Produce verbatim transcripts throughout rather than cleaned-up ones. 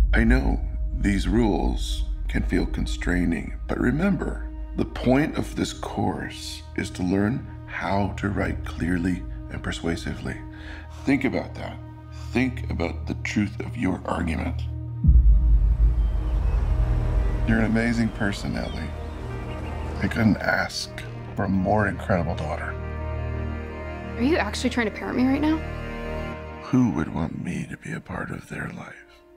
I know these rules can feel constraining, but remember, the point of this course is to learn how to write clearly and persuasively. Think about that. Think about the truth of your argument. You're an amazing person, Ellie. I couldn't ask for a more incredible daughter. Are you actually trying to parent me right now? Who would want me to be a part of their life?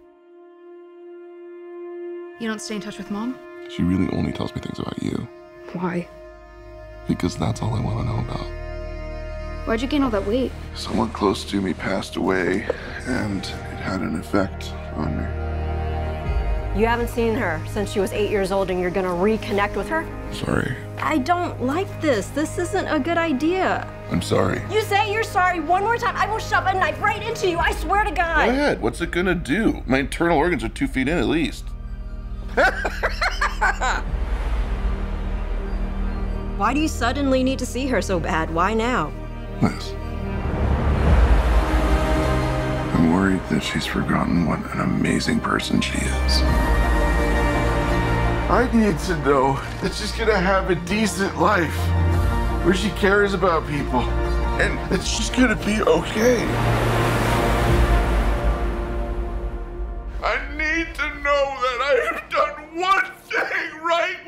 You don't stay in touch with Mom? She really only tells me things about you. Why? Because that's all I want to know about. Why'd you gain all that weight? Someone close to me passed away, and it had an effect on me. You haven't seen her since she was eight years old and you're gonna reconnect with her? Sorry. I don't like this. This isn't a good idea. I'm sorry. You say you're sorry one more time, I will shove a knife right into you, I swear to God. Go ahead. What's it gonna do? My internal organs are two feet in at least. Why do you suddenly need to see her so bad? Why now? Liz. I'm worried that she's forgotten what an amazing person she is. I need to know that she's gonna have a decent life where she cares about people and that she's gonna be okay. I need to know that I have done one thing right